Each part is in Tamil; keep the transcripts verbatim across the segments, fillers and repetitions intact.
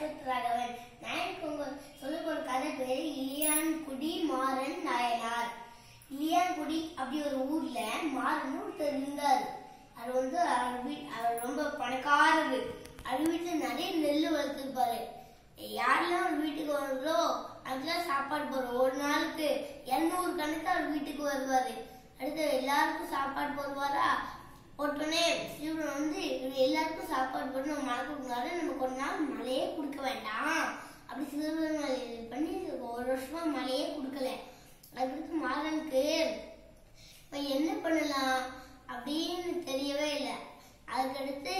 அஸ்வத் ராகவன். நான் சொல்ல போற கதை பேரு இளையான்குடி மாறன் நாயனார். இளையான்குடி அப்படி ஒரு ஊர்ல மாறன் ஒருத்தர் இருந்தாரு. அது வந்து அவர் ரொம்ப பணக்காரரு. அவர் வீட்டுல நிறைய நெல் வளர்த்துருப்பாரு. யாரெல்லாம் அவர் வீட்டுக்கு வருதோ அதுக்கெல்லாம் சாப்பாடு போடுவோம். ஒரு நாளுக்கு இருநூறு கணக்கு அவர் வீட்டுக்கு வருவாரு. அடுத்து எல்லாருக்கும் சாப்பாடு போடுவாரா. போட்டோன்னே சிவன் வந்து எல்லாருக்கும் சாப்பாடு போட்டு நம்ம மழை கொடுக்குறாரு. நம்ம கொஞ்ச நாள் மழையே கொடுக்க வேண்டாம் அப்படி சிவன் பண்ணி ஒரு வருஷமா மழையே கொடுக்கல. அதுக்கு மாறனுக்கு இப்ப என்ன பண்ணலாம் அப்படின்னு தெரியவே இல்லை. அதுக்கடுத்து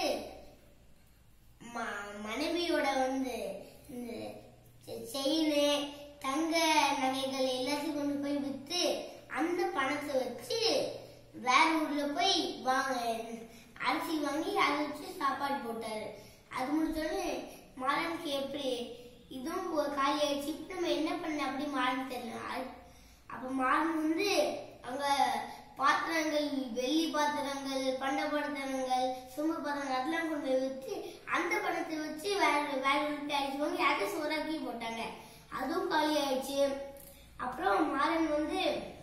மனைவியோட வந்து செயின் தங்க நகைகள் எல்லாத்தையும் கொண்டு போய் வித்து அந்த பணத்தை வச்சு வேற ஊர்ல போய் வாங்க அரிசி வாங்கி அதை வச்சு சாப்பாடு போட்டாரு. அது முடிச்சோடனே மாறனுக்கு எப்படி இதுவும் காலி ஆயிடுச்சு. இப்ப நம்ம என்ன பண்ண அப்படி மாறன் தெரியல. அப்ப மாறன் வந்து அங்க பாத்திரங்கள் வெள்ளி பாத்திரங்கள் பண்ட பாத்திரங்கள் சும பாத்திரங்கள் அதெல்லாம் கொண்டு போய் வச்சு அந்த பணத்தை வச்சு வேற வேற வீட்டு அரிசி வாங்கி அதை சோறாக்கி போட்டாங்க. அதுவும் காலி ஆயிடுச்சு. அப்புறம் மாறன் வந்து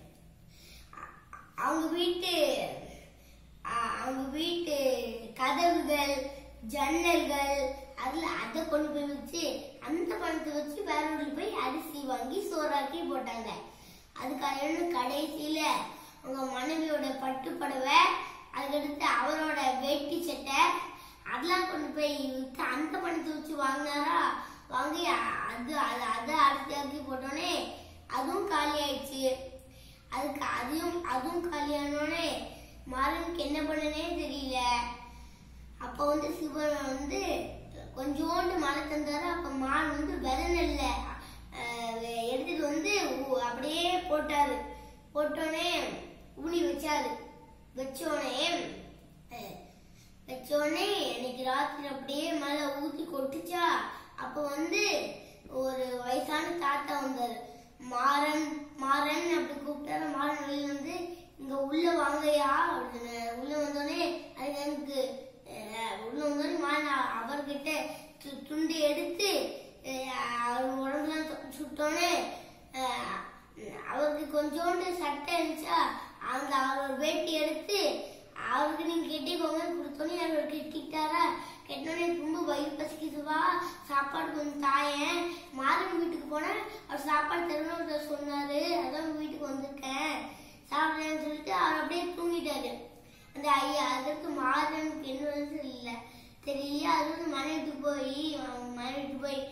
அவங்க வீட்டு அவங்க வீட்டு கதவுகள் ஜன்னல்கள் அதுல அதை கொண்டு போய் வச்சு அந்த பணத்தை வச்சு வேற ஊருக்கு போய் அரிசி வாங்கி சோறாக்கி போட்டாங்க. அதுக்காக கடைசியில அவங்க மனைவியோட பட்டு புடவை அதுக்கடுத்து அவரோட வேட்டி சட்டை அதெல்லாம் கொண்டு போய் வித்து அந்த பணத்தை வச்சு வாங்கினாரா. வாங்கி அது அதை அரிசி ஆக்கி போட்டோன்னே அதுவும் காலி ஆயிடுச்சு. அதுக்கு அதையும் அதுவும் காலியானோடனே மாறனுக்கு என்ன பண்ணனே தெரியல. அப்ப வந்து சிவன் வந்து கொஞ்சோண்டு மழை தந்தாரு. அப்ப மான் வந்து விதை நெல்ல எடுத்துட்டு வந்து அப்படியே போட்டாரு. போட்டோடனே ஊனி வச்சாரு. வச்சோடனே வச்சோடனே இன்னைக்கு ராத்திரி அப்படியே மழை ஊத்தி கொட்டுச்சா. அப்ப வந்து ஒரு வயசான தாத்தா வந்தாரு. மாறன் மாறன் அப்படி கூப்பிட்டாரு. மாறன் வெளியில வந்து இங்க உள்ள வாங்கயா அப்படின்னு உள்ள வந்தோடனே அது எனக்கு உள்ள வந்தோடனே மாறன் அவர்கிட்ட துண்டு எடுத்து அவர் உடம்புலாம் சுட்டோன்னே அவருக்கு கொஞ்சோண்டு சட்டை இருந்துச்சா அந்த அவர் வேட்டி எடுத்து அவருக்கு நீங்க கெட்டிக்கோங்க கொடுத்தோன்னே அவர் கெட்டிட்டாரா. கெட்டோடனே ரொம்ப வயிறு பசிக்குதுவா சாப்பாடு கொஞ்சம் தாயேன். மாறன் வீட்டுக்கு போனேன் அவர் சாப்பாடு தரணும்னு சொன்னாரு. அதான் வீட்டுக்கு வந்திருக்கேன் சாப்பிடுறேன்னு சொல்லிட்டு அவர் அப்படியே தூங்கிட்டாரு. அந்த ஐயா அதற்கு மாறனுக்கு என்ன இல்லை தெரியல. அது வந்து மனைவிட்டு போய் மனைவிட்டு போய்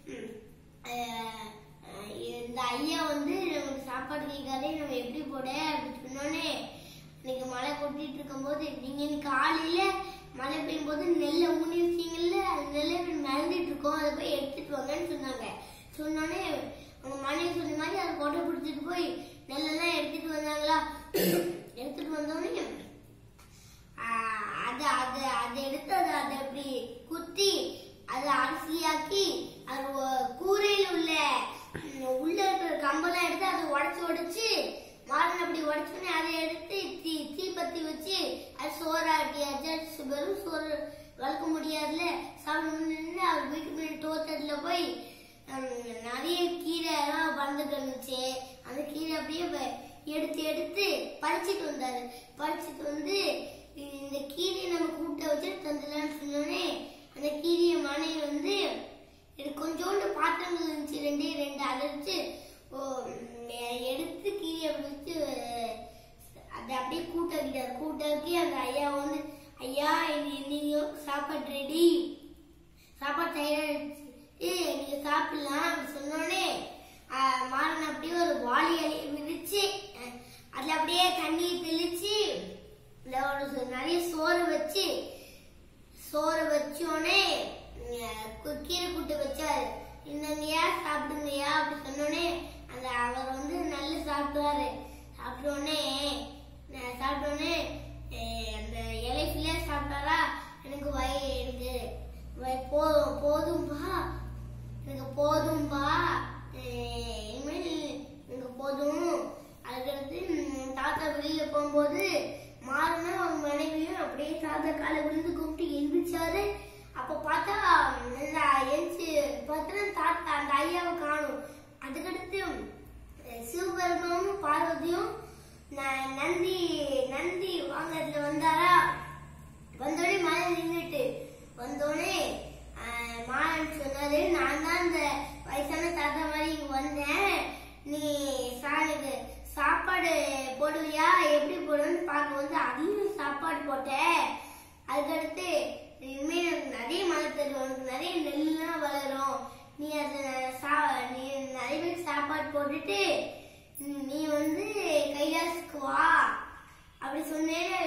இந்த ஐயா வந்து நமக்கு சாப்பாடு கேட்காதே நம்ம எப்படி போட அப்படின்னு சொன்னோன்னே இன்னைக்கு மழை கொட்டிட்டு இருக்கும் போது நீங்க இன்னைக்கு காலையில மழை பெய்யும் போது நெல்லை ஊனி வச்சீங்கல்ல அது நெல்லை மறந்துட்டு இருக்கோம் அதை போய் எடுத்துட்டு வாங்கன்னு சொன்னாங்க. சொன்னோடனே அவங்க மனைவி சொன்ன மாதிரி அதை கொட்டை பிடிச்சிட்டு போய் நெல்லெல்லாம் எடுத்துட்டு வந்தாங்களா. எடுத்துட்டு வந்தோடனே அதை அதை அதை எடுத்து அதை அதை அப்படி குத்தி அதை அரிசியாக்கி அது கூரையில் உள்ள உள்ள இருக்கிற கம்பெல்லாம் எடுத்து அதை உடச்சு உடைச்சு மாறன் அப்படி உடச்சோடனே அதை எடுத்து தீ தீப்பத்தி வச்சு அது சோறாட்டியாச்சு. வெறும் சோறு வளர்க்க முடியாதுல சாப்பிட்டு அவர் வீட்டு முன்னாடி தோட்டத்துல போய் நிறைய கீரை எல்லாம் வளர்ந்துட்டு இருந்துச்சு. அந்த கீரை அப்படியே எடுத்து எடுத்து பறிச்சுட்டு வந்தாரு. பறிச்சுட்டு வந்து இந்த கீரையை நம்ம கூட்ட வச்சு தந்துடலான்னு சொன்னோடனே அந்த கீரையை மனைவி வந்து எனக்கு கொஞ்சோண்டு பாத்திரங்கள் இருந்துச்சு ரெண்டே ரெண்டு அதை வச்சு எடுத்து கீரையை அப்படி வச்சு அதை அப்படியே கூட்டாக்கிட்டாரு. கூட்டாக்கி அந்த ஐயா வந்து ஐயா நீங்க சாப்பாடு ரெடி சாப்பாடு தயாரிச்சு நீங்க சாப்பிடலாம் அப்படி சொன்னோடனே மாறன் அப்படியே ஒரு வாளி அலையை விரிச்சு அதுல அப்படியே தண்ணி தெளிச்சு நிறைய சோறு வச்சு சோறு வச்சோடனே கீரை கூட்டு வச்சாரு. இந்தங்கயா சாப்பிடுங்கயா அப்படி சொன்னோடனே அந்த அவர் வந்து நல்லா சாப்பிடுவாரு. சாப்பிட்டோடனே சாப்பிட்டோடனே அந்த இலை ஃபில்லியா சாப்பிட்டாரா. எனக்கு வய எனக்கு போதும் போதும்பா எனக்கு போதும்பா இனிமேல் எனக்கு போதும். அதுக்கடுத்து தாத்தா வெளியில போகும்போது மாறனும் அவங்க மனைவியும் அப்படியே தாத்தா காலை விழுந்து கும்பிட்டு எழுந்திரிச்சாரு. அப்ப பார்த்தா எழுச்சி வந்தோடனே மழை நின்றுட்டு வந்தோடனே மாறன் சொன்னாரு, நான் தான் இந்த வயசான தாத்தா மாதிரி இங்க வந்தேன், நீ சாருக்கு சாப்பாடு போடுவியா, எப்படி போடுன்னு பார்க்க வந்து அதையும் சாப்பாடு போட்டேன். அதுக்கடுத்து இனிமே நிறைய மழை தரும், உனக்கு நிறைய நெல்லாம் வளரும், நீ அதை சா நீ நிறைய பேருக்கு சாப்பாடு போட்டுட்டு நீ வந்து கைலாசுக்கு வா அப்படி சொன்னேன்னு